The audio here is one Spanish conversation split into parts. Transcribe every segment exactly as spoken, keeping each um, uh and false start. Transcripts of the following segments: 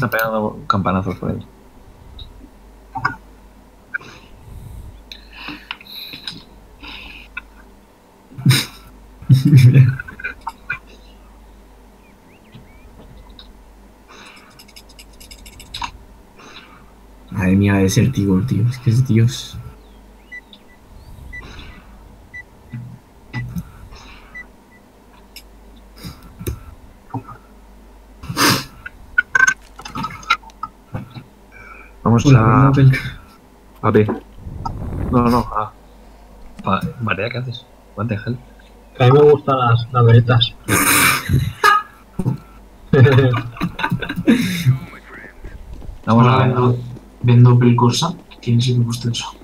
está pegando campanazos por ahí. Madre mía, es el tío, tío. Es que es Dios. Vamos Hola, a... hola, a B. No, no, no. A. Pa... Marea, ¿qué haces? What the hell? Que a mí me gustan las, las veretas. Vamos Ahora a ver. vendo, vendo Pelcorsa. ¿Quién sí que me gusta eso?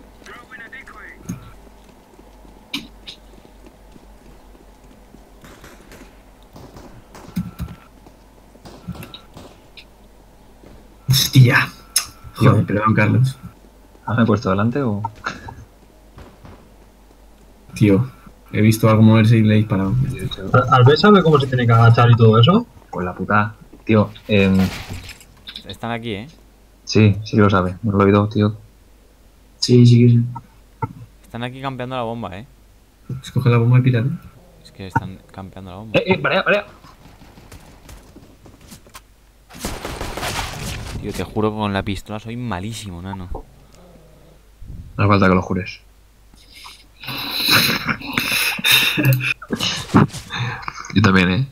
Hostia. Joder, perdón, Carlos. ¿Has me puesto delante o...? Tío, he visto algo moverse y le he disparado. ¿Albert sabe cómo se tiene que agachar y todo eso? Pues la puta. Tío, eh... Están aquí, ¿eh? sí, sí que lo sabe. No lo he oído, tío. Sí, sí que sí. Están aquí campeando la bomba, ¿eh? Escoge la bomba y pirata. Es que están campeando la bomba. ¡Eh, eh! ¡Marea, marea! Tío, te juro que con la pistola soy malísimo, nano. No hace falta que lo jures. Yo también, ¿eh?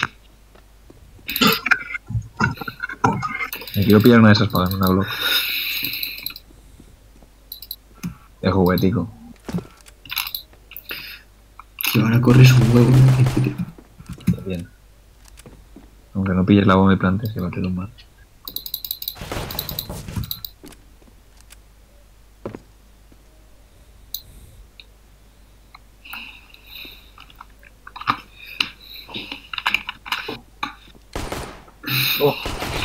Me quiero pillar una de esas para una Glock. De juguetico. Y ahora corres un huevo. Bien. Aunque no pilles la bomba y plantes, que va a ser un mal. Oh.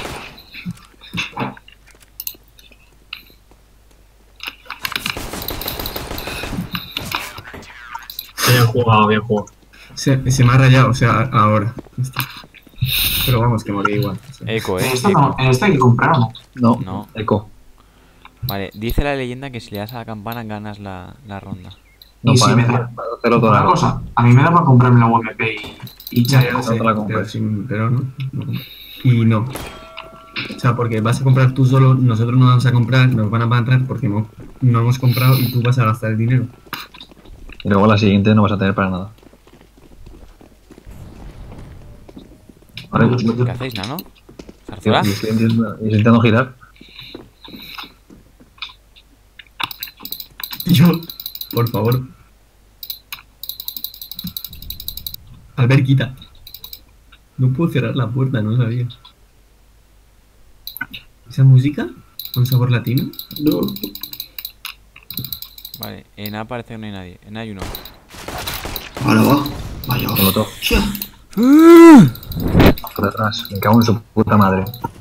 Bien jugado, bien jugado. Se, se me ha rayado, o sea, ahora. Pero vamos, que morí igual. O sea. Eco, En ¿eh? esta, Eco. no, en esta hay que comprar, ¿o no? No, No. Eco. Vale, dice la leyenda que si le das a la campana ganas la, la ronda. No, Y si para me mí, da- para hacerlo toda Una la cosa, a mí me da para comprarme la U M P y, y Ya, echar ya el sé, no te la pero, compres. sin- pero no, no. Y no. O sea, porque vas a comprar tú solo, nosotros no vamos a comprar, nos van a pagar porque no, no hemos comprado y tú vas a gastar el dinero. Y luego la siguiente no vas a tener para nada. Vale, Pues ¿Qué hacéis, nano? tío, ¿Zarzuela? y estoy intentando, estoy intentando girar. Yo, por favor. Albert, quita. No puedo cerrar la puerta, no sabía. ¿Esa música? ¿Con sabor latino? No. Vale, en A parece que no hay nadie. En A hay uno. Ahora va. Vaya. Con lo todo. Hostia. Por detrás. Me cago en su puta madre.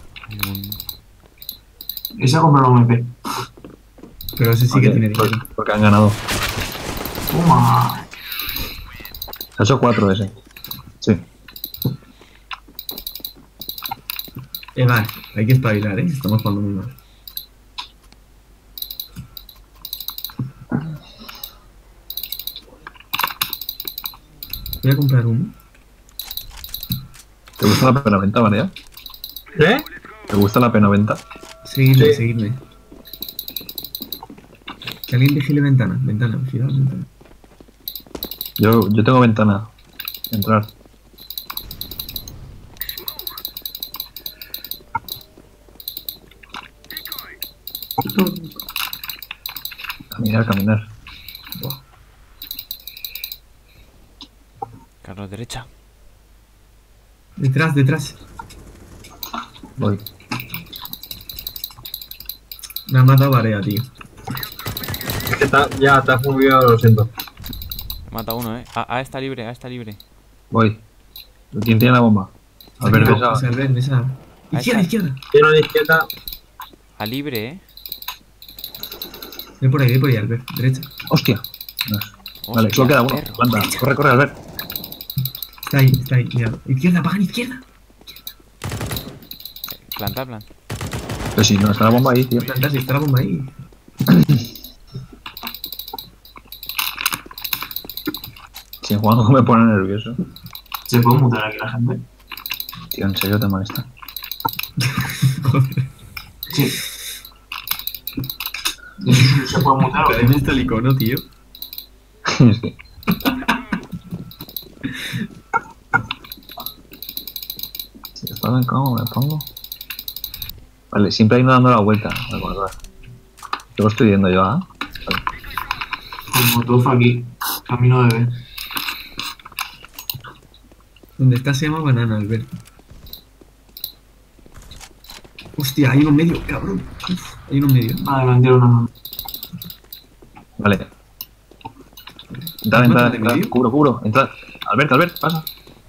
Ese ha comprado la U M P. Pero ese sí que Porque- tiene dinero. porque- Porque han ganado. Toma. Se ha hecho cuatro ese. Sí. Eh, vale, hay que espabilar, ¿eh? Estamos jugando muy mal. Voy a comprar uno. ¿Te gusta la penoventa, María? ¿Eh? ¿Te gusta la penoventa? Seguidme, Sí. seguidme. Que alguien vigile ventana. Ventana, vigila ventana. Yo, yo tengo ventana. Entrar. Caminar, caminar. Buah. Carlos, derecha. Detrás, detrás. Voy. Me ha matado Barea, tío. Es que ta- ya te has movido, lo siento. Mata uno, ¿eh? A, A está libre, A está libre. Voy. ¿Quién tiene la bomba? A ver, No, besa. pues Albert, besa. Izquierda, está. izquierda. Tiene a la izquierda. A libre, ¿eh? Ve por ahí, ve por ahí, Albert. Derecha. ¡Hostia! No. Vale, Hostia, solo queda uno. perro. Planta. Corre, corre, Albert. Está ahí, está ahí. Mira. Izquierda, pagan izquierda. Planta, planta. Pero si no está la bomba ahí, tío. Planta, si está la bomba ahí. Si jugando me pone nervioso. ¿Se puede mutar aquí la gente? Tío, en serio te molesta. Joder. Sí. ¿Se puede mutar o ¿Dónde qué? está el icono, tío? Es que... Si está en cómo me pongo. Vale, siempre hay uno dando la vuelta, recordad. Luego estoy viendo yo, ¿ah? Con Molotov aquí. Camino de B. Donde está se llama banana, Albert. Hostia, hay uno en medio, cabrón. Uf, hay uno en medio. Vale, me han tirado una mano. Vale. Entrad, entrad, ¿De entrad. medio? Cubro, cubro. Entrad. Albert, Albert, pasa.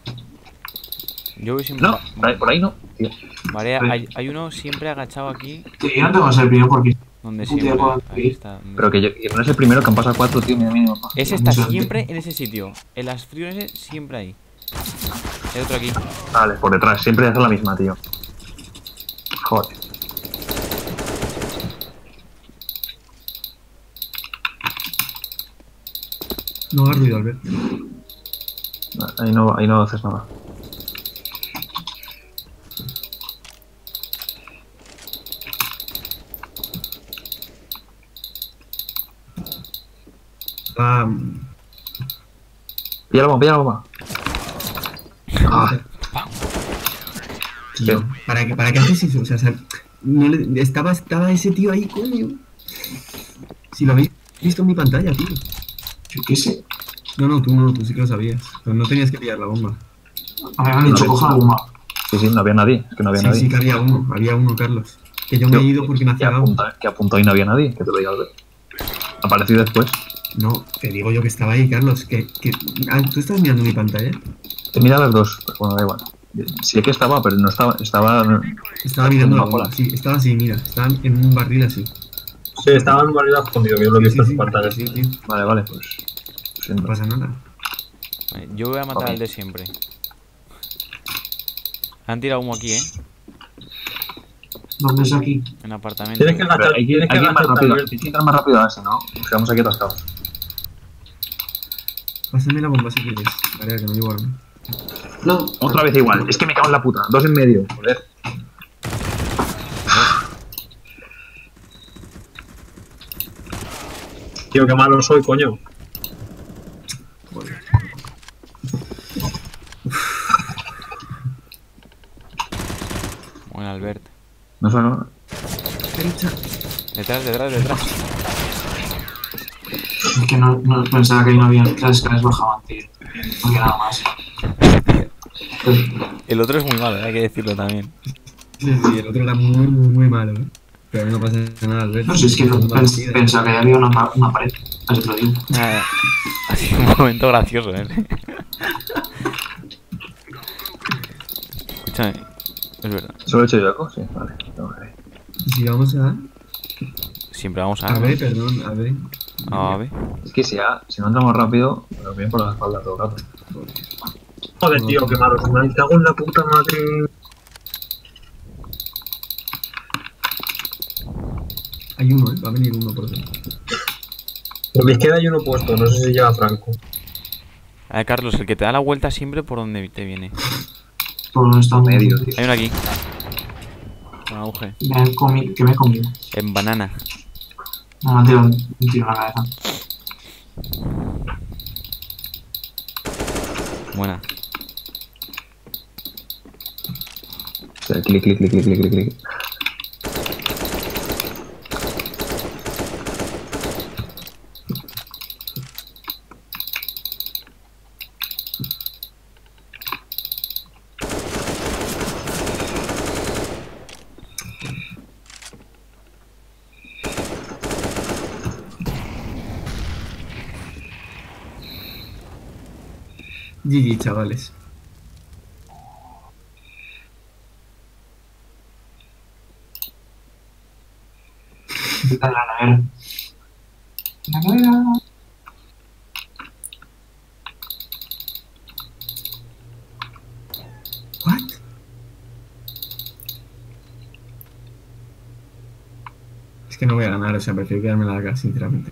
Yo voy siempre. No, por ahí, por ahí no. Tío. Vale, hay, hay uno siempre agachado aquí. Tío, yo no tengo que ser el primero porque... Donde Puta, siempre. puedo Ahí ir. está. Pero que, yo, que no es el primero que han pasado cuatro, tío. Mira, mira, papá. Ese está Mucha siempre en ese sitio. El las frío ese siempre ahí. El otro aquí. Vale, por detrás. Siempre hace la misma, tío. Joder. No hagas ruido, Albert. Ahí no, ahí no haces nada. Ah, Pilla la bomba, pilla la bomba. Ah, tío, ¿para qué, ¿para qué haces eso? O sea, sal- no le- estaba, estaba ese tío ahí, coño. Si lo habéis visto en mi pantalla, tío. Yo qué sé. No, no, tú no, tú sí que lo sabías. Pero no tenías que pillar la bomba. A mí me han dicho, Vale. coja la bomba. sí, sí, no había nadie. Es que no había Sí, nadie. sí que había uno, había uno, Carlos. Que yo me he Yo- ido porque me ha Que cegado. apunta, que apuntó y no había nadie. Que te lo diga Albert. Apareció después. No, te digo yo que estaba ahí, Carlos. Que, que... Ah, ¿tú estás mirando mi pantalla? Te mira las dos. Pues bueno, da igual. Sí que estaba, pero no estaba. Estaba. Estaba mirando la Bajo la- bomba. Sí, estaba así, mira. Estaba en un barril así. Sí, estaba en un barril escondido, que yo lo he Sí, visto sí, en su pantalla. sí, sí, sí. Vale, vale, pues. Lo siento. No pasa nada. Vale, yo voy a matar Ok. al de siempre. Han tirado humo aquí, eh. ¿Dónde es aquí? En apartamento. Tienes que Pero agachar, hay que, tienes que hay que ir más agacharte, rápido. Albert. Hay que entrar más rápido a ese, ¿no? Nos quedamos aquí atascados. Pásame la bomba si quieres. Vale, que no llevo arma. No. Otra vez igual. Es que me cago en la puta. Dos en medio. Joder. Tío, qué malo soy, coño. Joder. Bueno, Albert. No sé, no. Derecha. Detrás, detrás, detrás. Es que no, no pensaba que ahí no había... Que las escaleras bajaban, tío. No había nada más. Pues, El otro es muy malo, hay que decirlo también. Sí, sí, el otro era muy, muy, muy malo, ¿eh? Pero no pasa nada, Albert. no sé, es que no, Una pens- partida. pensaba que había una, pa- una pared. Así te lo digo. Ah, ha sido un momento gracioso, eh. Escúchame. Es verdad. ¿Solo he hecho yo algo? Sí, vale. Ok. Y si vamos a... Siempre vamos a. A ver, perdón, a ver. Ah, a ver. Es que si, ya, si no entramos rápido, nos vienen por la espalda todo el rato. Joder, tío, qué malo soy. Me cago en la puta madre. Hay uno, ¿eh? Va a venir uno por dentro. Por mi izquierda hay uno puesto, no sé si lleva Franco. A ver, Carlos, el que te da la vuelta siempre por donde te viene. Por donde está Medio, tío. Hay uno aquí. Un auge. Me he comi- ¿Qué me he comido? En banana. No, me han tirado un un tiro en la cabeza. Buena. O sea, clic, clic, clic, clic, clic, clic, clic. G G, chavales. Está en la nevera. La nevera. ¿What? no voy a ganar, o sea, prefiero quedarme la acá, sinceramente.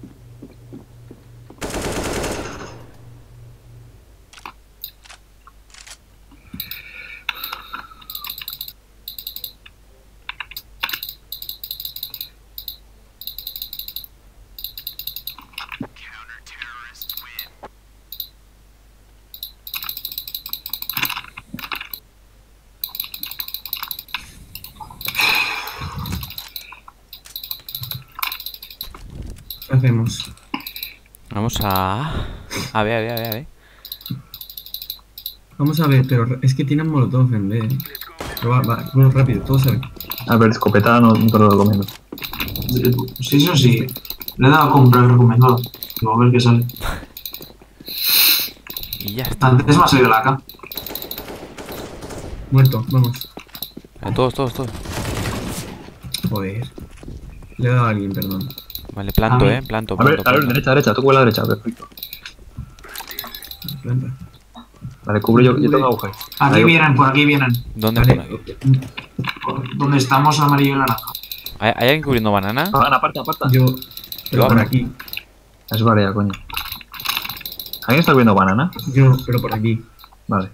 ¿Qué hacemos? Vamos a... A ver, a ver, a ver, a ver. Vamos a ver, pero es que tienen molotov en B. Pero va, va, bueno, rápido, todos saben. A ver, escopeta no, no te lo recomiendo. Sí, eso sí. Le he dado a comprar recomendado. Digo, a ver qué sale. Y ya está. Antes me ha salido la A K. Muerto, vamos. A todos, todos, todos. Joder. Le he dado a alguien, perdón. Vale, planto, A mí. eh. Planto, A ver, planto, a ver, planto. derecha, derecha, tú con la derecha, perfecto. Planta. Vale, cubre yo, yo tengo agujero. Aquí Ahí. vienen, por aquí vienen. ¿Dónde? Vale, Por aquí? Por donde estamos amarillo y naranja. ¿Hay, ¿Hay alguien cubriendo banana? Banana, aparta, aparta. yo... Pero Yo por abro. aquí. Es varea, coño. ¿Alguien está viendo banana? Yo, pero por aquí. Vale.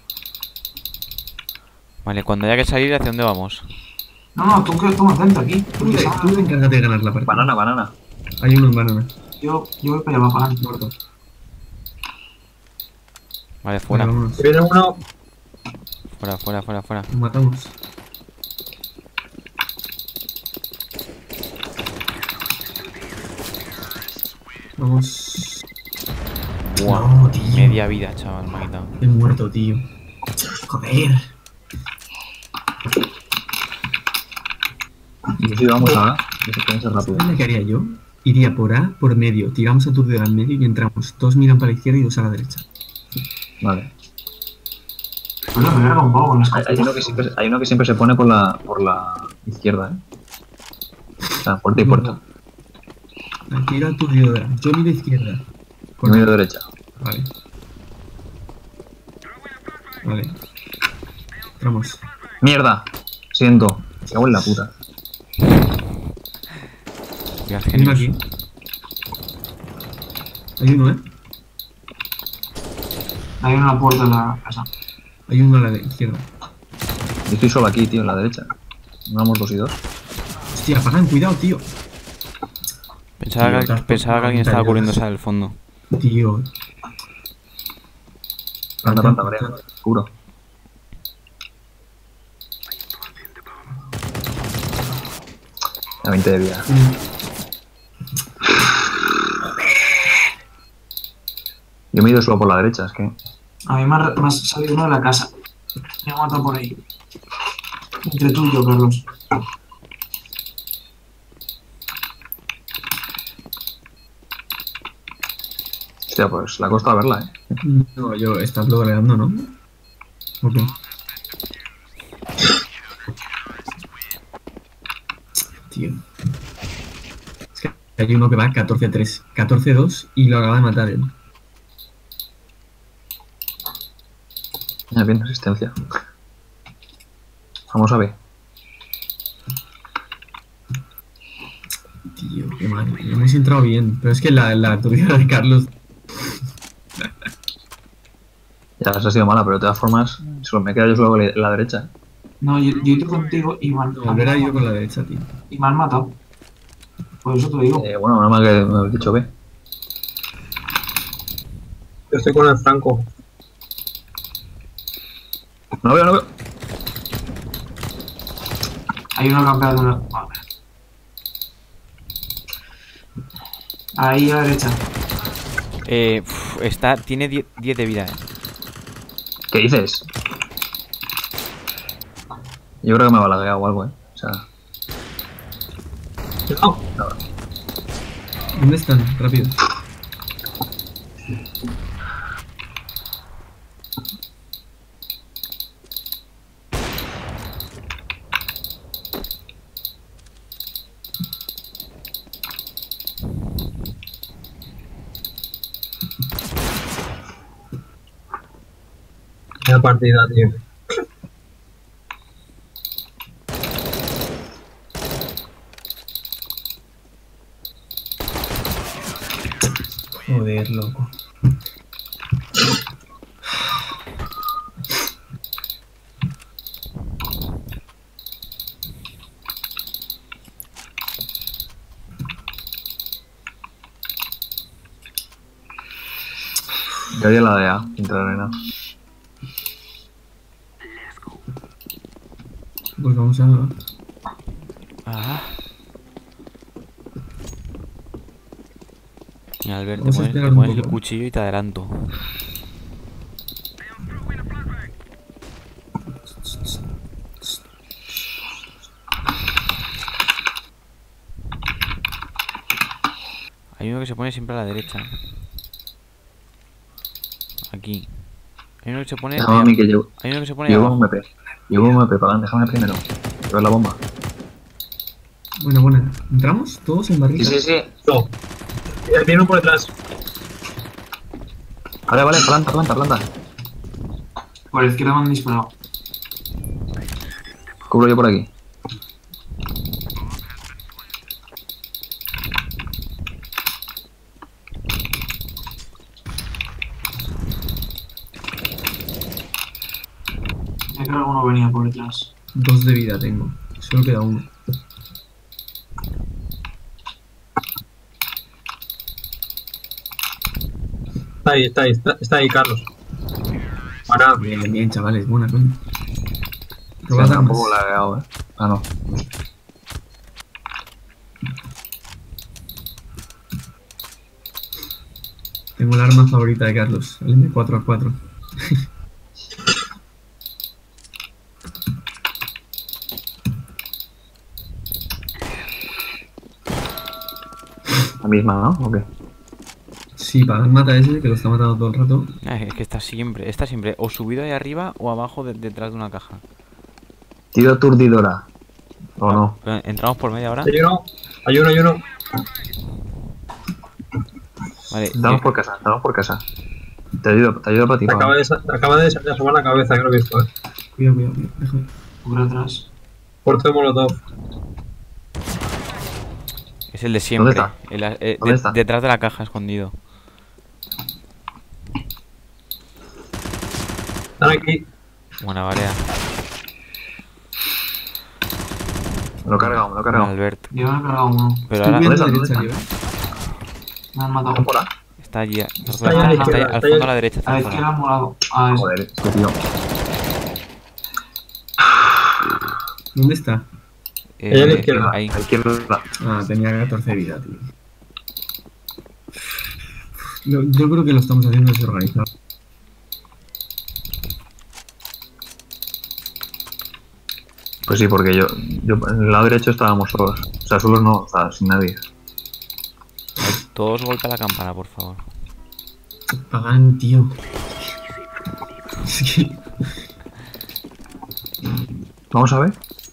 Vale, cuando haya que salir, ¿hacia dónde vamos? No, no, tú que toma atento aquí. Tú, Porque te- esa- tú encárgate de ganar la partida. Banana, banana. Hay uno en banana. yo, yo voy para allá abajo, adelante. Muerto. Vale, fuera. Vale, vámonos. Viene uno. Fuera, fuera, fuera, fuera. Lo matamos. Vamos. Buah, No, tío. media vida, chaval, me ha quitado. He muerto, tío. Joder. Y si vamos ahora, que se puede ser rápido. ¿Sabes lo que haría yo? Iría por A, por medio. Tiramos a Turdera al medio y entramos. Dos miran para la izquierda y dos a la derecha. Vale. Bueno, me cargo un poco con las Hay, hay uno que siempre, hay uno que siempre se pone por la, por la izquierda, ¿eh? O sea, puerta y puerta. Tira a Turdera. Yo miro izquierda. Y medio derecha. Vale. Vale. Entramos. ¡Mierda! Siento. Me cago en la puta. Mira, Hay uno genios. aquí. Hay uno, ¿eh? Hay una puerta en la casa. Hay uno a la de- izquierda. Yo estoy solo aquí, tío, en la derecha. No vamos dos y dos. Hostia, apagan, cuidado, tío. Pensaba, Tío, que, te has pensaba que alguien puesto estaba montañas. cubriéndose al fondo. Tío. Anda, planta, Brea. Cubro. A veinte de vida. Yo me he ido solo por la derecha, es que... A mí me ha, me ha salido uno de la casa. Me ha matado por ahí. Entre tú y yo, Carlos. Hostia, pues la costa verla, ¿eh? No, yo estás logreando, ¿no? Ok. Tío. Es que hay uno que va catorce a tres. catorce a dos y lo acaba de matar él. Mira, bien, resistencia. Vamos a ver. Tío, qué mal. No me he entrado bien. Pero es que la, la turbina de Carlos. Ya, esa ha sido mala, pero de todas formas, solo me queda yo solo en la derecha. No, yo, yo he ido contigo y me han, Volver a ir con la derecha, tío. y me han matado. Por eso te lo digo. Eh, bueno, nada más que me habéis dicho B. Yo estoy con el Franco. No lo veo, no lo veo. Hay uno campeado de una... Vale. Ahí a la derecha. Eh, uf, está, tiene diez de vida, eh. ¿Qué dices? Yo creo que me ha balagueado o algo, ¿eh? O sea... No. ¿Dónde están? Rápido. Vaya partida, tío. Joder, loco. Yo haría la de A, entre arena. Pues vamos a... Ah. Mira, Albert, te Vamos a pones, esperar te un pones el poco. cuchillo y te adelanto. Hay uno que se pone siempre a la derecha. Aquí. Hay uno que se pone... Déjame ahí a mí ab- que llevo. Hay uno que se pone ahí Llevo un abajo. M P. Llevo un M P, Pagan, déjame primero. Llevar la bomba. Buena, buena. ¿Entramos? ¿Todos en Sí, barriga? sí, sí. No. Eh, Viene uno por detrás. Vale, vale, planta, planta, planta. Por la izquierda me han disparado. Cubro yo por aquí. Creo que alguno venía por detrás. Dos de vida tengo. Solo queda uno. Está ahí, está ahí, está, está ahí, Carlos. Para. Bien, bien, chavales. Buena, coño. Sí, Probad armas. tampoco la he dado, eh. Ah, no. Tengo el arma favorita de Carlos. El M cuatro A cuatro. La misma, ¿no? ¿O qué? Sí, Pagan mata a ese que lo está matando todo el rato. Ah, es que está siempre, está siempre o subido ahí arriba o abajo de- detrás de una caja. Tiro aturdidora. ¿O no? Pero entramos por media hora. Hay uno, hay uno, hay uno. Vale, Entramos eh, por casa, entramos por casa. Te ayudo, te ayudo para ti, Te acaba Pagan. de, sa- te acaba de, de asomar la cabeza, que lo he visto. Eh. Cuidado, cuidado, cuidado. Déjame. Por atrás. Puerto de Molotov. es el de siempre. está? El- eh, ¿Dónde de- está? Detrás de la caja, escondido. Están aquí. Buena barea. Me lo he cargado, me lo he Buena, cargado. Albert. Yo me he cargado uno. Pero Estoy ahora viendo ¿dónde a está? la ¿Dónde derecha, está? tío, eh. Me han matado. ¿Están por A? está allí. Está, Está allá a la está ahí, izquierda, al está fondo allá. a la derecha. A Está la fuera. izquierda morado. Ah, es. Joder, este tío. ¿Dónde está? Eh, Allá a la izquierda. ahí. A la izquierda. Ah, tenía catorce de vida, tío. Yo, yo creo que lo estamos haciendo desorganizado. Pues sí, porque yo, yo en el lado derecho estábamos solos. O sea, solos no, o sea, sin nadie. Todos golpea la campana, por favor. Pagan, tío. Es que... Vamos a ver.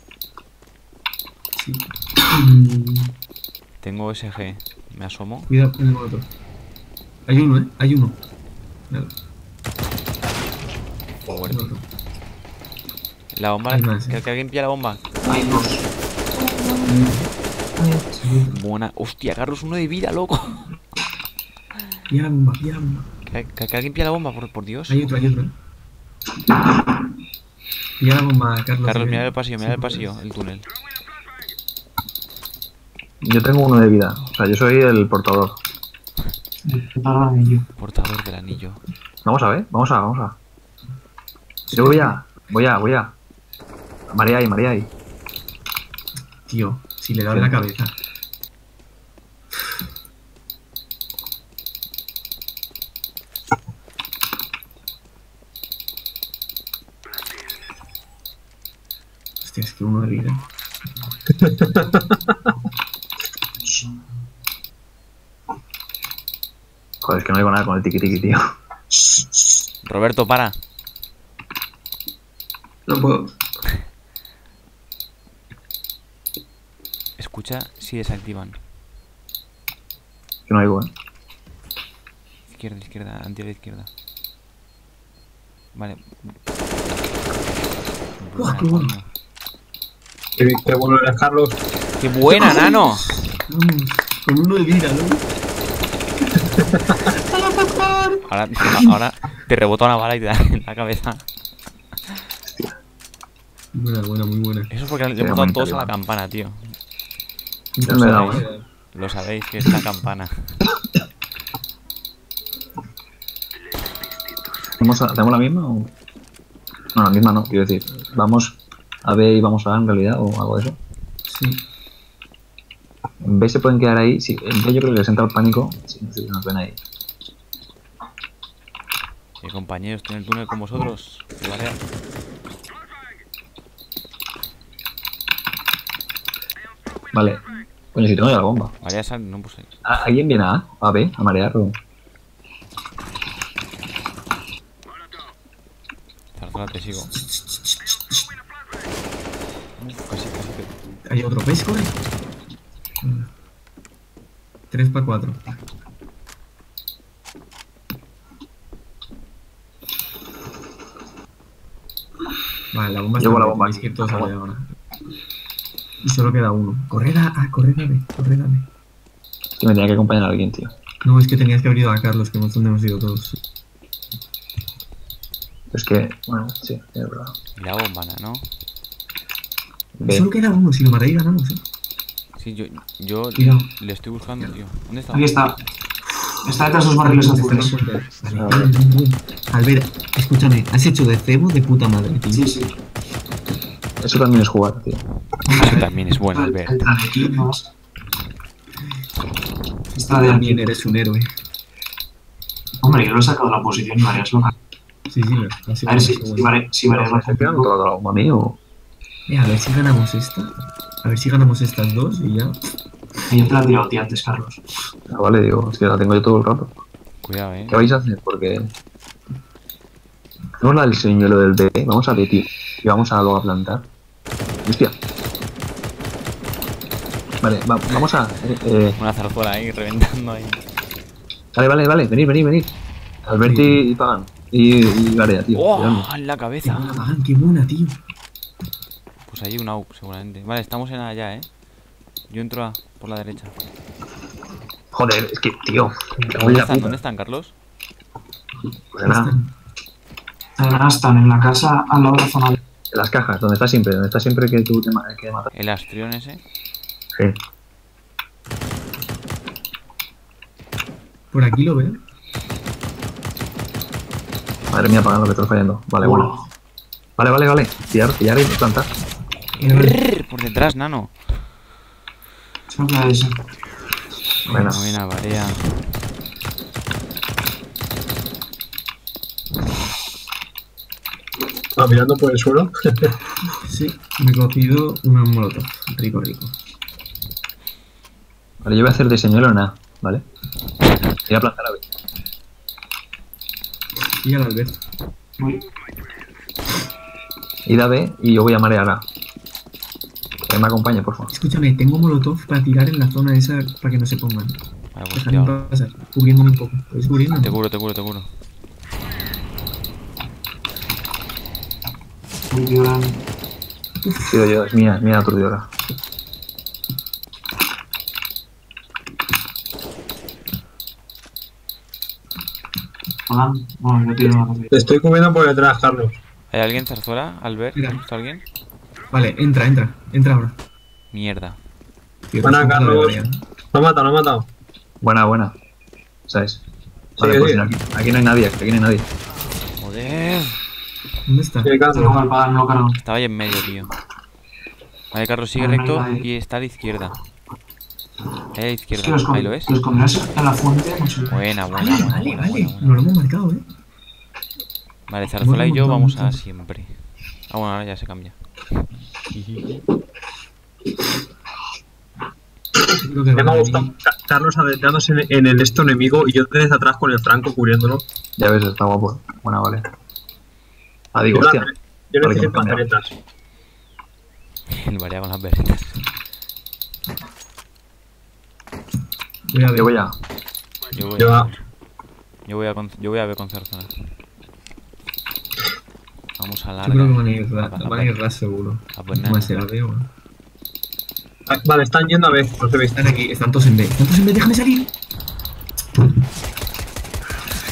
Sí. Mm, Tengo S G. Me asomo. cuidado con el otro. Hay uno, ¿eh? Hay uno. Nada, Fuerte. otro. La bomba. Hay más, que, eh. que alguien pilla la bomba. Hay dos. Buena. Hostia, Carlos, uno de vida, loco. Pilla la bomba, pilla la bomba. Que, que- que alguien pilla la bomba, por, por Dios. Hay otro, hay otro. ¿eh? Pilla la bomba, Carlos. Carlos, eh. mira el pasillo, mira Sí, el pasillo, el túnel. Yo tengo uno de vida. O sea, yo soy el portador. Tarda anillo. Portador del anillo. Vamos a ver, vamos a, vamos a. Yo voy a, voy a, voy a. María ahí, María ahí. Tío, si le da en la cabeza. Hostia, es que uno de vida. Joder, es que no digo nada con el tiki tiki, tío. Roberto, para. No puedo. Escucha si desactivan. Que no digo, eh. Izquierda, izquierda, anti a la izquierda. Vale. Buah, Buena, qué bueno. coño. Qué, qué bueno eres, Carlos. ¡Qué buena, nano! Vamos, con uno de vida, ¿no? Ahora, ahora te rebota una bala y te da en la cabeza. Buena, buena, muy buena. Eso es porque le Sí, hemos dado bonita, todos a la igual. campana, tío. Ya me he dado, ¿eh? Lo sabéis que es la campana. ¿Hacemos, ¿Hacemos la misma o...? No, la misma no, quiero decir. ¿Vamos a B y vamos a A en realidad o algo de eso? Sí. En B se pueden quedar ahí. Sí, en B yo creo que les entra el pánico. Sí, sí, nos ven ahí. Eh, compañeros, estoy en el túnel con vosotros. Vale. Vale. Coño, si tengo ya la bomba. Vale, ya sal, no puse. ¿A- ¿Alguien viene a A? ¿A B? ¿A marear o...? Zarzuela, te sigo. Uf, casi, casi que... ¿Hay otro pesco, eh? tres para cuatro. Vale, la bomba está Llevo la en B, bomba tenéis aquí. que ir todos a Vamos. B ahora. Y solo queda uno. Corred a, ah, corred a B, corred a B. Que me tenía que acompañar a alguien, tío. No, es que tenías que haber ido a Carlos, que no es donde hemos ido todos. Es que, bueno, sí, es verdad. Y la bombana, ¿no? B. Solo queda uno, si lo matáis ganamos, eh. Sí, yo, yo Cuidado. le estoy buscando, tío. ¿Dónde está? Aquí está. Está detrás de los barriles Está en la azules. puerta. A Vale, ver. bien, bien. Albert, escúchame, has hecho de cebo de puta madre, tío. Sí, sí. Eso también es jugar, tío. Eso también es bueno, El, Albert. el tranequín, ¿no? Está de También aquí. eres un héroe. Hombre, yo lo he sacado de la posición y varias locas. Sí, sí, lo ha sido A ver si, bueno. si, vale, si varias ¿Me estoy pegando toda la bomba a mí o...? Eh, a ver si ganamos esta. A ver si ganamos estas dos y ya. Y yo te la he tirado a ti antes, Carlos. Ah, vale, digo, es que la tengo yo todo el rato. Cuidado, eh. ¿Qué vais a hacer? Porque... Hacemos la del señuelo del B, vamos a B, tío. Y vamos a luego a plantar. Hostia. Vale, va- vamos a... Eh, eh, Una zarzuela ahí, reventando ahí. vale, vale, vale, venid, venid, venid. Alberti y, y Pagan. Y, y Garea, tío. cuidadme. ¡Oh! En la Qué cabeza. buena, Pagan, qué buena, tío. Pues allí un A U P, seguramente. Vale, estamos en allá, eh. Yo entro a por la derecha. Joder, es que, tío. Me cago en ¿Dónde la están? puta. ¿Dónde están, Carlos? Pues nada, Ahora están en la casa al lado de la zona de... en las cajas, donde está siempre, donde está siempre que tú te ma- que matas. El astrión ese. Sí. Por aquí lo veo. Madre mía, Pagan, lo que estoy fallando. Vale, bueno. Bueno, Vale, vale, vale. Pillar, pillar y plantar. Brrr, por detrás, nano. solo queda ese. Buena. Buena, Varea. Ah, mirando por el suelo. Sí, me he cogido una molotov. Rico, rico. Vale, yo voy a hacer de señuelo en A, ¿vale? Voy a plantar a B. Y al Albert. Uy, Id a B y yo voy a marear A. Que me acompañe, por favor. Escúchame, tengo molotov para tirar en la zona esa para que no se pongan. Vale, pues Déjame tío. pasar, cubriéndome un poco. ¿Puedes cubrirme? Te curo, te curo, te curo. uy, ahora- He sido yo, es mía, es mía la aturdidora. Hola. Bueno, yo tiro una cosa. Te estoy cubriendo por detrás, Carlos. ¿Hay alguien, Zarzuela? ¿Albert? Mira. ¿Está alguien? Vale, entra, entra. Entra ahora. Mierda. Tío, Buena, te has comprado Carlos. la Varea. Lo ha matado, lo ha matado. Buena, buena. ¿Sabes? Vale, Sigue, pues sigue. aquí, aquí no hay nadie, aquí no hay nadie. Joder. ¿Dónde está? Sí, Tengo Carlos. que pagar, no lo cargo. Estaba ahí en medio, tío. Vale, Carlos, sigue Ah, no hay recto nadie. y está a la izquierda. Ahí a la Es izquierda. que los, Ahí lo ves. los comerás en la fuente, no sé. Buena, buena, Vale, buena, vale, buena, vale. buena, No buena. lo hemos marcado, eh. Vale, Zarzuela y yo montado vamos mucho. a siempre. Ah, bueno, ahora ya se cambia. Creo que Ya me van ha a gustado venir. Ca- Carlos adentrándose en, en el esto enemigo y yo desde atrás con el franco cubriéndolo. Ya ves, está guapo. Buena, vale. Ah, digo, Yo, hostia. la- yo Vale, necesito compañero. pantanetas. El Varea con las berretas. Voy a ver. Yo voy a... Yo voy Yo a... a- Yo voy a, con- yo voy a ver con Zarzuela. Vamos a Yo larga. creo que van a ir, ra- La- la- van a ir ras seguro. la banana. Más se la veo. ¿eh? Ah, Vale, están yendo a ver, no se veis. Están aquí, están todos en B. Están todos en B, déjame salir.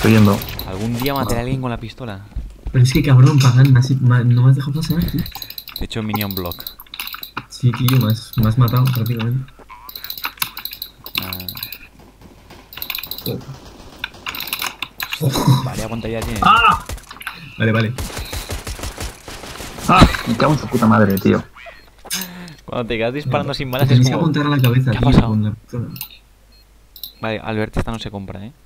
Estoy yendo. Algún día mataré a alguien con la pistola. Pero es que cabrón, pagan, así, ma- no me has dejado pasar, tío. De hecho, Minion Block. Sí, tío, me has, me has matado prácticamente. Ah. Vale, ¿cuánta ya tiene? ¡Ah! Vale, vale. ¡Ah! Me cago en su puta madre, tío. Cuando te quedas disparando sin balas Te es tenéis que como... apuntar a la cabeza, ¿Qué ha tío, pasado? con la pistola. Vale, Albert, esta no se compra, ¿eh?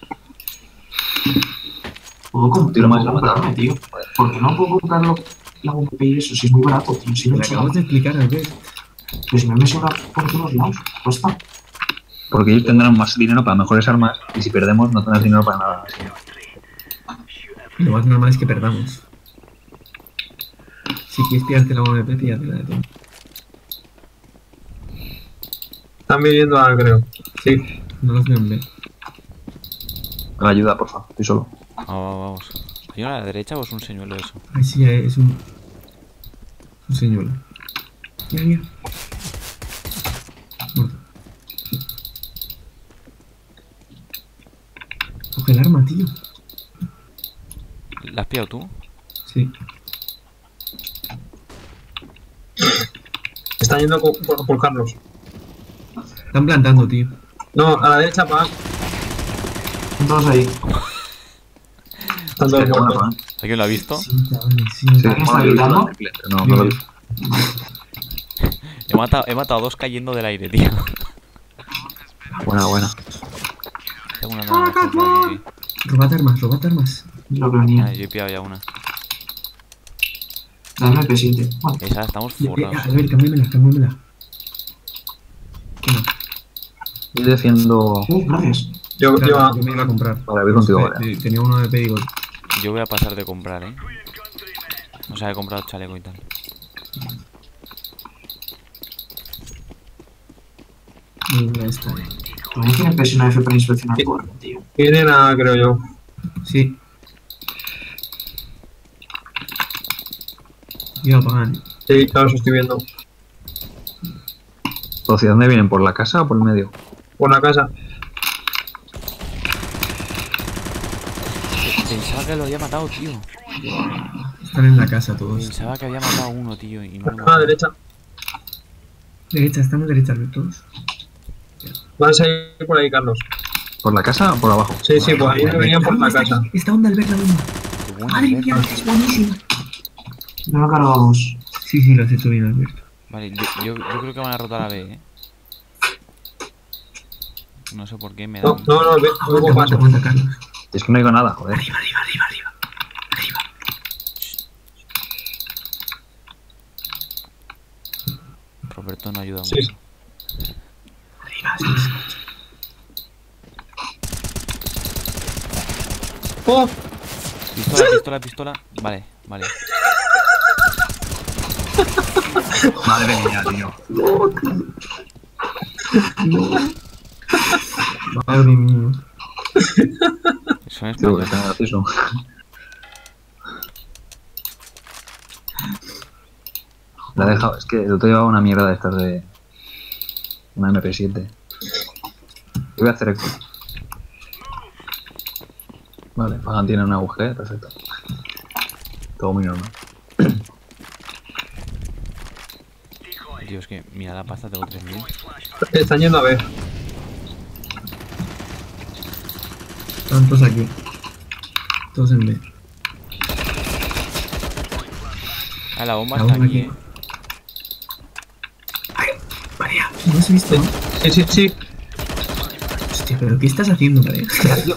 Puedo, comp- Tiro más puedo la comprarme, tío. ¿Por qué no puedo comprarlo la U M P y eso? Si es muy barato, tío. Si Te me lo sobra. acabamos de explicar, Albert. Pues me me sobra por todos lados. Cuesta. Porque ellos tendrán más dinero para mejores armas y si perdemos no tendrán dinero para nada. Así. Lo más normal es que perdamos. Si quieres pillarte la U M P, píllatela de todo. Están viviendo ahora, creo. Sí. No los veo en B. La ayuda, por favor. Estoy solo. Vamos, vamos, vamos. ¿Hay uno a la derecha o es un señuelo eso? Ay, sí, es un... Un señuelo. Mira, mira. Muerto. Coge el arma, tío. ¿La has pillado tú? Sí. Están yendo por, por- por Carlos. Están plantando, tío. No, a la derecha, para. Están todos ahí. Están todos Qué buena, muertos. ¿no? ¿Alguien lo ha visto? Sí, chavales, sí. Sí, ¿Alguien está bueno, yo he visto gritando? la triple, pero no, no lo he visto. He matado, he matado a dos cayendo del aire, tío. Buena, buena. Tengo una nueva mejor por aquí, Robad armas, robad armas. Lo que sí. venía. Ah, yo he pillado ya una. Dame el P siete. Vale. Esa estamos Eh, eh, forrados. a ver, cámbiamela, cámbiamela. ¿Qué no? Yo defiendo. Uh, gracias. Yo, yo, Claro, yo me iba a comprar. Vale, voy contigo, Eh, vale. eh, Tenía uno de Pedigo. Yo voy a pasar de comprar, ¿eh? O sea, he comprado chaleco y tal. Muy buena esta, eh. También tiene presión F para inspeccionar tu arma, tío. vienen a, creo yo. Sí. Iba a pagar. Sí, claro, eso estoy viendo. ¿Hacia dónde vienen? ¿Por la casa o por el medio? Por la casa. Pensaba que lo había matado, tío. Están en la casa todos. Pensaba que había matado a uno, tío, y no lo he A la matado. derecha. Derecha, estamos derechas de todos. Van a salir por ahí, Carlos. ¿Por la casa o por abajo? Sí, sí, por ahí me venían por la Está casa. aquí, Está onda al ver la bomba. Qué bueno, Madre Albert. mía, es buenísima. No lo cargamos. Sí, sí, lo has hecho bien, Alberto. Vale, yo, yo, yo creo que van a rotar a B, ¿eh? No sé por qué me No, dan... no, no, ve, Aguanta, luego aguanta, paso. aguanta, Carlos. Es que no digo nada, joder. Arriba, arriba, arriba, arriba. Arriba. Roberto no ayuda Sí. mucho. Arriba, sí, sí. ¡Oh! Pistola, pistola, pistola. Vale, vale. Madre mía, tío. Madre mía. Eso es Tío, que español. está gracioso. La he dejado, es que el otro llevaba una mierda de estas de. Una M P siete. Yo voy a hacer eco. Vale, Pagan tiene una U G, perfecto. Todo muy normal. Dios, que mira la pasta, tengo tres mil. Están yendo a ver. Están todos aquí. Todos en B. Ah, la bomba La está bomba aquí, aquí. ¿eh? María, no has visto, ¿no? Sí, sí, sí. Hostia, pero ¿qué estás haciendo, María?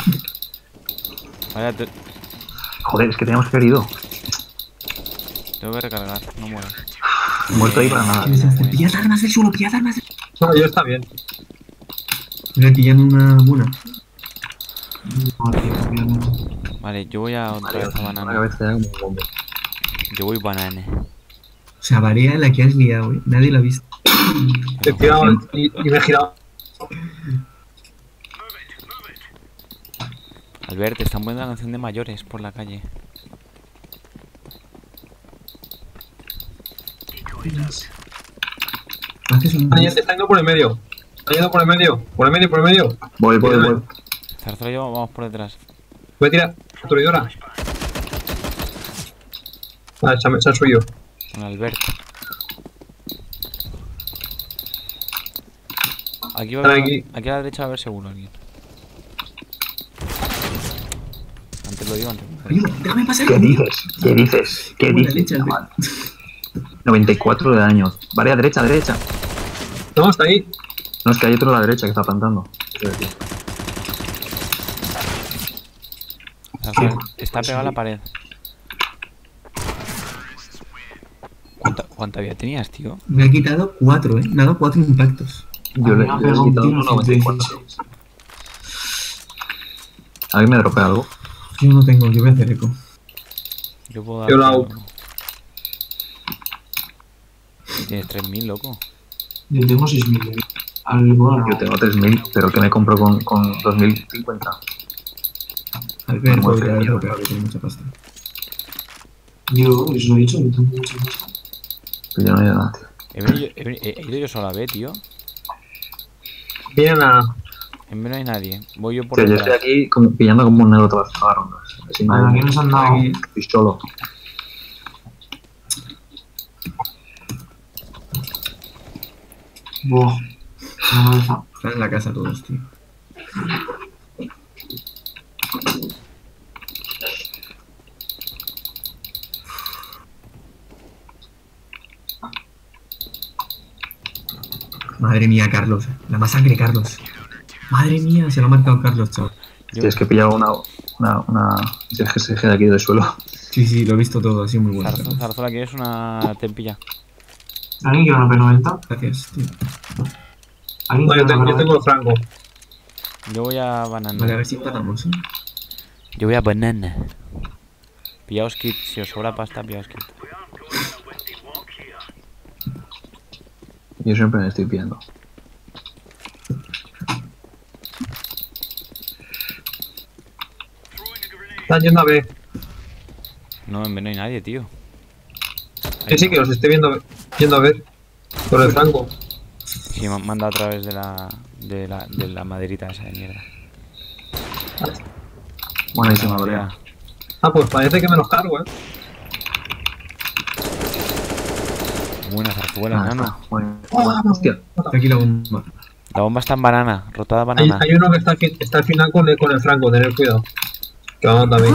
Vale, te- Joder, es que teníamos que haber ido. tengo que recargar, no muero. Muerto ahí para nada. ¿Qué desastre? Pillad armas del suelo, pillad armas del No, yo está bien. suelo. Pillando una buena. No, tío, también. Vale, yo voy a otra Vale, vez a una banana. cabeza ya como un bombo. Yo voy banana. O sea, Varea la que has liado, güey. Nadie la ha visto. He tirado y, y me he girado. Albert, te están poniendo la canción de mayores por la calle. Haces un... Están yendo- están yendo por el medio. Están yendo por el medio. Por el medio, por el medio. Voy, voy, voy. Zarzollo, vamos por detrás. Voy a tirar aturdidora. Vale, se ha, se ha subido. Un Alberto. Aquí va a Están haber, aquí. aquí a la derecha va a haber seguro alguien. Antes lo digo, antes. Ayuda, déjame pasar. ¿Qué dices? ¿Qué dices? ¿Qué Buena dices? leche, chaval? noventa y cuatro de daño. Vale, a derecha, a derecha. No, está ahí. No, es que hay otro a la derecha que está plantando. Está pegado a la pared. ¿Cuánta, ¿Cuánta vida tenías, tío? Me ha quitado cuatro, eh. Me ha dado cuatro impactos. Yo le, Me ha yo le he pegado un quitado tiro uno noventa y cuatro. ciento dieciséis. ¿Alguien me dropea algo? Yo no tengo, yo voy a hacer eco. Yo puedo dar. Yo la hago. Tienes tres mil, loco. Yo tengo seis mil de vida. Al bueno, Yo tengo tres mil, pero que me compro con, con dos mil cincuenta. Al ver, Vamos a porque hacer haber mierda. dropeado, que tiene mucha pasta. yo, eso lo he dicho, yo tengo mucha pasta. Pero yo no he ido nada, tío. He, venido yo- he, veni- he ido yo solo a B, tío. Vienen a. En B no hay nadie. Voy yo por Tío, yo estoy detrás. aquí como, pillando como un negro todas todas las rondas. Así Bueno, aquí me nos han dado. Aquí. estoy solo. Buah. Una cabeza. Están en la casa todos, tío. Madre mía, Carlos. La masacre, Carlos. Madre mía, se lo ha marcado Carlos, chaval. Yo- Tío, es que he pillado una, una, una S G S G de aquí del suelo. Sí, sí, lo he visto todo, ha sido muy bueno. Zarzo- Carlos. Zarzuela, ¿quieres una tempilla? ¿Alguien quiere una P noventa? Gracias, tío. ¿Alguien No, quiere yo, tengo, una yo P tengo noventa? el franco. Yo voy a banana. Vale, a ver si empatamos, ¿eh? Yo voy a banana. Pillaos kit. Si os sobra pasta, pillaos kit. Yo siempre me estoy pillando. Están yendo a B. No, en B no hay nadie, tío. Que sí, que los estoy viendo yendo a ver. Por el franco. Sí, me han mandado a través de la, de la, de la maderita esa de mierda. Buenísima, Ya. Brea. Ah, pues parece que me los cargo, eh. Buena zarzuela, Ah, nano. está. Bueno, bueno, hostia. Está aquí la bomba. La bomba está en banana, rotada Hay, banana. hay uno que está, al fin- está al final con el, con el franco, tener cuidado. Que vamos también.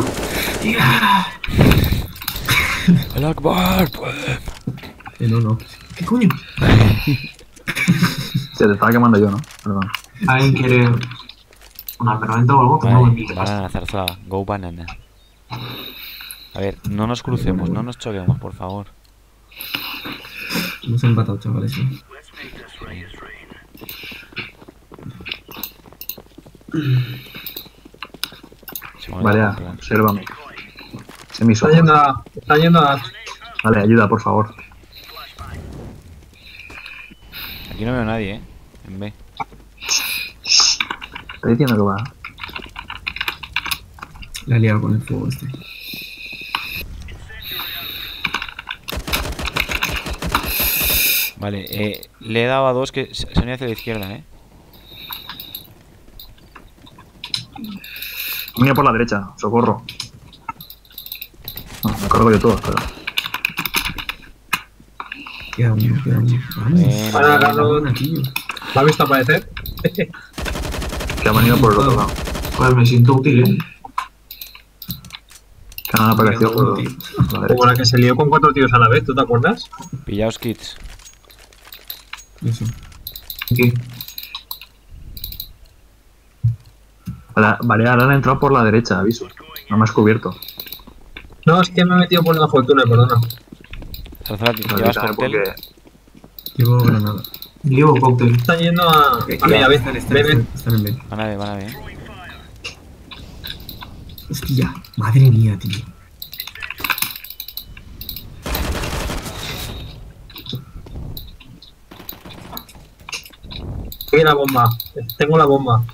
El Akbar. Eh, no, no. ¿Qué coño? Se te estaba quemando yo, ¿no? Perdón. ¿Alguien quiere una P noventa o algo? Tengo Vale, veinte pasta. banana, zarzuela. Go banana. A ver, no nos crucemos, no nos choquemos, por favor. Hemos empatado, chavales. ¿eh? Se me olvidó Vale, comprar. obsérvame. Se me hizo. Están yendo a. Están yendo a. Vale, ayuda, por favor. Aquí no veo a nadie, eh. En B. Estoy diciendo que va. La he liado con el fuego este. Vale, eh, le he dado a dos que se se han ido hacia la izquierda, eh. Mira por la derecha, socorro. No, me cargo yo todo, pero. Queda uno, queda uno. Vamos. Buena, Para buena. Carlos. Buena, tío. ¿La has visto aparecer? Que han venido por el otro lado. Pues me siento útil, ¿eh? Que han aparecido por Tío. la Como derecha. la que se lió con cuatro tiros a la vez, ¿tú te acuerdas? Pillaos kits. Eso. Aquí. La- Vale, ahora han entrado por la derecha, aviso. No me has cubierto. No, es que me he metido por una fortuna, perdona. Zarzuela, Pero ¿llevas avísame cóctel? porque Llevo granada. Llevo cóctel. Están yendo a. Ok, A B, a B. están, están, B, B. están, están en B. Van a ver, van a ver. Hostia, madre mía, tío. Aquí la bomba. Tengo la bomba.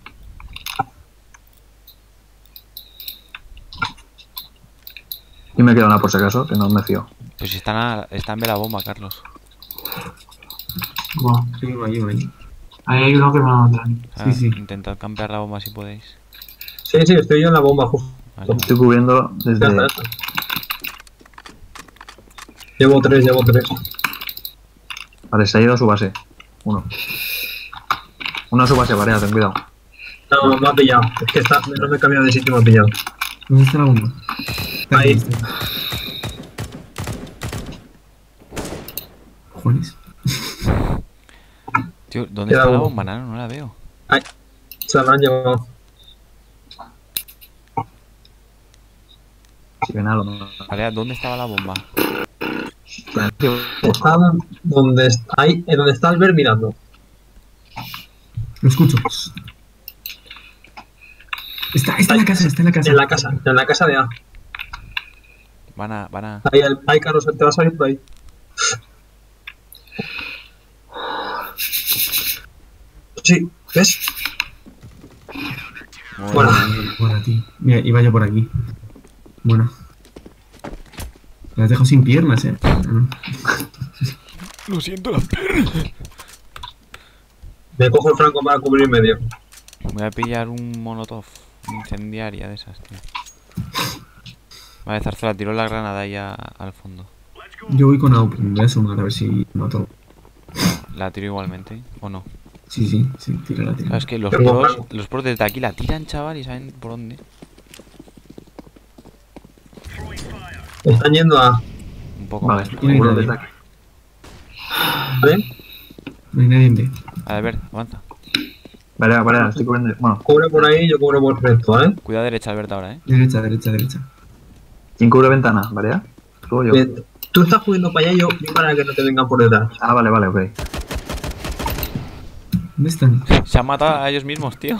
y me queda una por si acaso, que no me fío. Pues si están, a, está en B la bomba, Carlos. Buah. Hay uno ahí, uno ahí. Ahí hay uno que me va a matar. O sea, Sí, sí. Intentad campear la bomba si podéis. Sí, Sí, sí, estoy yo en la bomba justo. Vale, vale. Estoy cubriendo Ya desde... está, ya está. Llevo tres, llevo tres. Vale, se ha ido a su base. Uno. Uno a su base, Varea, ten cuidado. No, me ha pillado. Es que está, no me he cambiado de sitio, me ha pillado. ¿Dónde está la bomba? Está aquí, Ahí. está. Cojones. Tío, ¿dónde Queda está la uno. bomba, Nano? No la veo. Ay, se la habrán llevado. Si ven algo, no. Vale, ¿dónde estaba la bomba? Está donde está, ahí, en donde está Albert mirando. Lo escucho. Está, está en la casa, está en la casa. En la casa, en la casa de A. Van a, van a... Ahí, el- ahí Carlos, te vas a ir por ahí. Sí, ¿ves? Muy Bueno. bien. Buena, tío. Mira, iba yo por aquí. Bueno. Me has dejado sin piernas, eh. Ah, no. Lo siento, la perra. Me cojo el franco para cubrir medio. Voy a pillar un molotov. Una incendiaria de esas, tío. Vale, Zarzuela, tiró la granada ahí a- al fondo. Yo voy con A U P, me voy a sumar a ver si mato. La tiro igualmente, ¿o no? Sí, sí, sí, tírala, tírala. Sabes que los Tengo pros, franco. los pros desde aquí la tiran, chaval, y saben por dónde. Están yendo a... Un poco Vale, más. Tiene seguro nadie. desde aquí. ¿Vale? No hay nadie en B. A ver, avanza. Varea, Varea, estoy cubriendo... Bueno, Cubre por ahí, yo cubro por recto, ¿vale? Cuidado derecha, Alberto, ahora, eh. Derecha, derecha, derecha. ¿quién cubre ventana? ¿Varea? ¿Tú o yo? Eh, Tú estás cubriendo para allá, yo, yo para que no te vengan por detrás. Ah, vale, vale, ok. ¿Dónde están? Se han matado a ellos mismos, tío.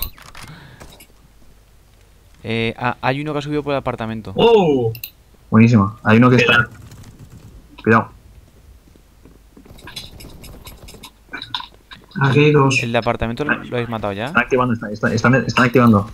Eh, ah, hay uno que ha subido por el apartamento. ¡Oh! Buenísimo. Hay uno que está... Cuidado. Aquí hay dos. ¿El de apartamento lo, lo habéis matado ya? Están activando, están, están, están, están activando.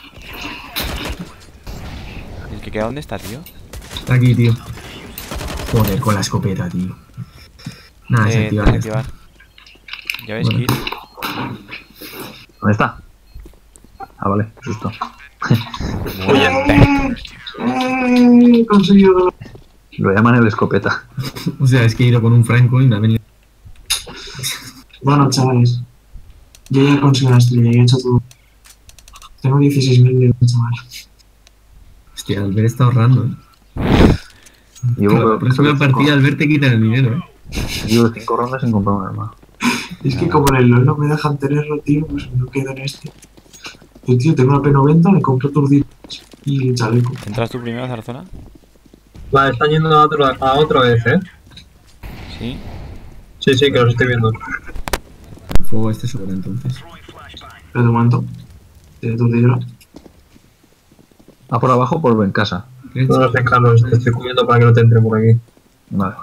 ¿El que queda dónde está, tío? Está aquí, tío. Joder, con la escopeta, tío. Nada, Eh, desactivar. ya desactivar. está. Ya ves, Bueno. Kit. ¿Dónde está? Ah, vale, justo. Muy bien. ¡Eh! Conseguido. Lo llaman el escopeta. O sea, es que he ido con un franco y me ha venido. Bueno, chavales. Yo ya he conseguido la estrella y he hecho todo. Tengo dieciséis mil de chaval. Hostia, Albert está ahorrando, eh. Llevo, Claro, la próxima partida Albert te quita el dinero, eh. llevo cinco rondas sin comprar un arma. Es que como en el LoL no me dejan tenerlo, tío, pues me quedo en este. Yo, tío, tengo una P noventa, me compro turditos y el chaleco. ¿Entras tú primero, Zarzona? Vale, están yendo a, otro, a otra vez, ¿eh? Sí. Sí, sí, que los estoy viendo. El fuego este sobra entonces. Pero de momento, de turdidora. Ah, por abajo, por en casa. No los sé, Carlos, te estoy cubriendo para que no te entre por aquí. Vale.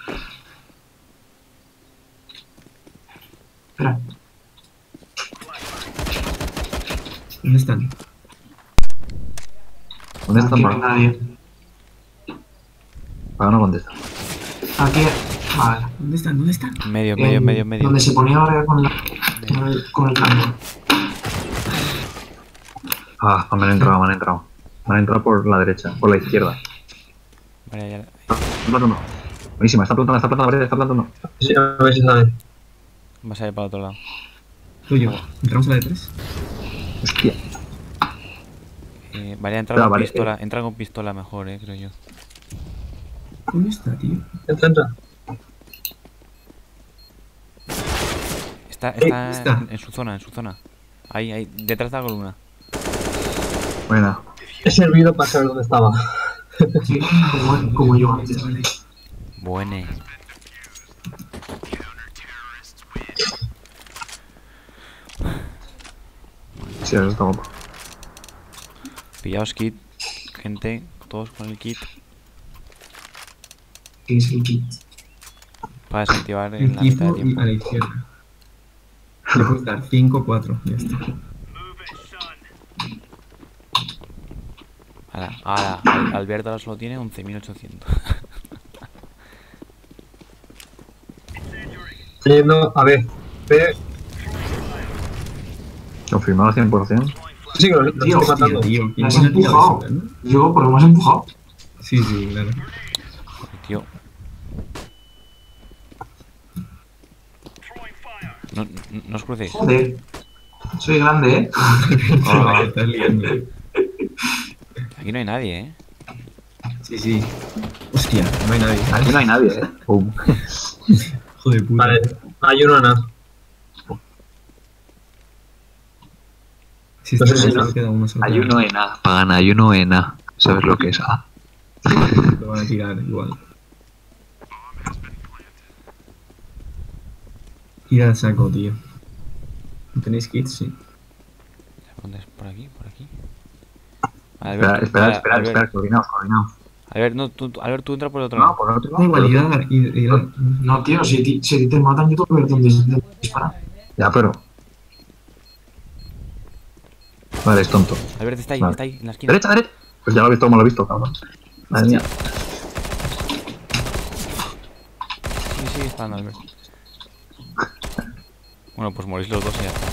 Espera, ¿Dónde están? ¿Dónde aquí están? no hay Para nadie. para no contesta. Aquí, vale. ¿Dónde están? ¿Dónde están? Medio, medio, En- medio, medio. Donde se ponía ahora con, la, con el, con el cambio. Ah, me han entrado, me han entrado. Me han entrado por la derecha, por la izquierda. Vale, ya. Está plantando. Buenísima, está plantando, está plantando, está plantando. Sí, a ver si sale. Vas a ir para otro lado. Tuyo. ¿Entramos a la de tres? Hostia. Eh, vale, entra Ya, con vale, pistola. Entra con pistola mejor, eh, creo yo. ¿Dónde está, tío? Entra, entra. Está, está, está. En, en su zona, en su zona. Ahí, ahí, detrás de la columna. Buena. He servido para saber dónde estaba. Sí, como, como yo antes. Buene. Sí, eso está guapo. Pillaos kit. Gente, todos con el kit. Que es el kit. Para desactivar en la mitad de Equipo y tiempo. a la izquierda. Le puedes dar cinco, cuatro. Ya está. Ahora, ahora, Al- Alberto ahora solo tiene once mil ochocientos. Estoy yendo, a ver. Ve, Confirmado cien por cien. Sí, que los, los Tío, estoy Hostia, matando. tío, ¿quién Me has coño ha tirado empujado. eso, no? Yo, porque me has empujado. Sí, sí, claro. Joder, tío. No, no, no os crucéis. Joder. Soy grande, ¿eh? Se va a estar liando. Aquí no hay nadie, ¿eh? Sí, sí. Hostia, no hay nadie. Aquí no hay nadie, eh. Pum. Joder, puta. Vale, hay uno en A. Si no está sé si solo no. queda uno solo. Hay uno en A. Pagan, hay uno en A. ¿Sabes lo que es A? Lo van a tirar igual. Ir al saco, tío. ¿No tenéis kits? Sí. ¿Dónde es? ¿Por aquí? ¿Por aquí? Vale, Espera, Albert, tú- espera, vale, espera, Albert, espera, coordinaos, coordinaos. Albert, no, tú, tú- Albert, tú entra por el otro No, lado. por el otro Da lado. igual, por el ir otro- a, ir, ir a- No, tío, si, ti- si te matan, yo tengo que ver dónde, dónde disparan. Ya, pero. Vale, es tonto. Albert está ahí, Vale. está ahí, en la esquina. Derecha, derecha. Pues ya lo he visto como lo he visto, cabrón. Madre mía. Sí, sí, está Albert. Bueno, pues morís los dos y ya está.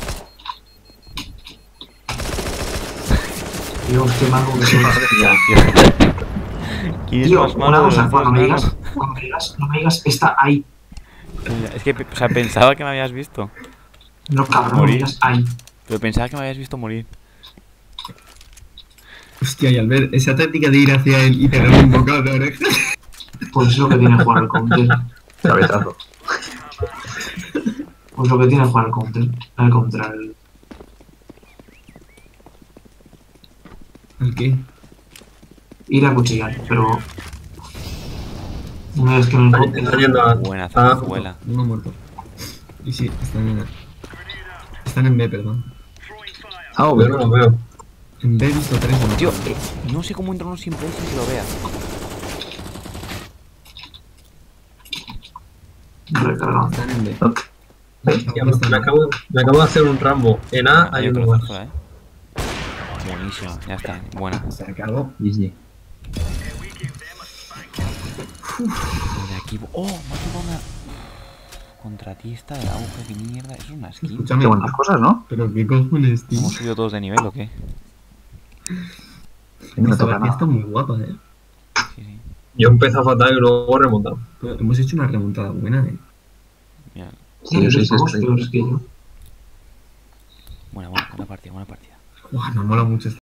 Dios, qué malo que soy. ¿Quién es Tío, más una malo de cosa, los cuando dos, me mano? digas, cuando me digas, no me digas, está ahí. Es que, o sea, pensaba que me habías visto. No, cabrón, no me Morir. digas ahí. Pero pensaba que me habías visto morir. Hostia, y al ver esa táctica de ir hacia él y pegarle un bocado en la oreja. Pues es lo que tiene jugar al counter. Cabezazo. Pues lo que tiene jugar al counter. Al contrario. ¿El qué? Ir a cuchillar, pero. Una vez que me Están encuentre. están yendo a Buena A. zarzuela. Uno muerto. Y sí, están en Están en B, perdón. Ah, Yo bueno. no lo veo. En B he visto tres. ¿O no? Tío, eh, no sé cómo entra uno sin sin que lo vea. Recargado. Están en B. Ok. Ya, pues, me, acabo, me acabo de hacer un Rambo. En A hay otro uno más. zarzuela, eh. Buenísimo, ya está, buena. Se acabó. G G. De aquí. ¡Oh! Me ha tocado una. Contratista de auge, qué mierda. Eso es una skin. Escúchame. Qué buenas cosas, ¿no? Pero qué cojones, tío. ¿Hemos subido todos de nivel o qué? No me Esta toca partida nada. está muy guapa, eh. Sí, sí. Yo empecé fatal y luego he remontado. Pero hemos hecho una remontada buena, eh. Mira, Sí, yo soy Somos sexto. peores que yo. buena, buena, buena partida, buena partida. Buah, me mola mucho esta.